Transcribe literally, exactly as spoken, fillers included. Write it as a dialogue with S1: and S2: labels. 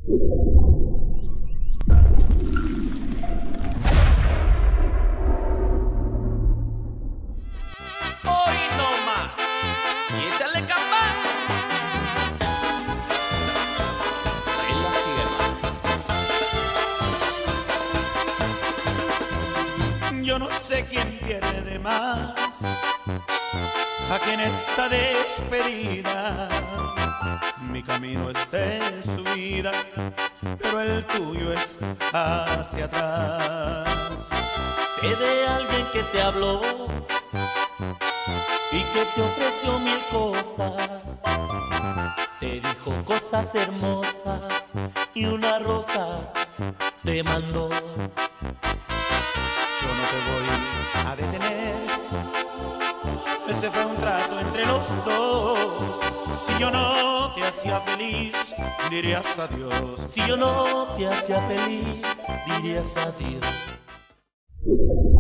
S1: Hoy no más. Y échale campana. En la sierra. Yo no sé quién pierde más aquí en esta despedida. Mi camino es de subida, pero el tuyo es hacia atrás.
S2: Sé de alguien que te habló y que te ofreció mil cosas. Te dijo cosas hermosas y unas rosas te mandó.
S1: Yo no te voy a detener. Ese fue un trato entre los dos. Si yo no te hacía feliz, dirías adiós.
S2: Si yo no te hacía feliz, dirías adiós.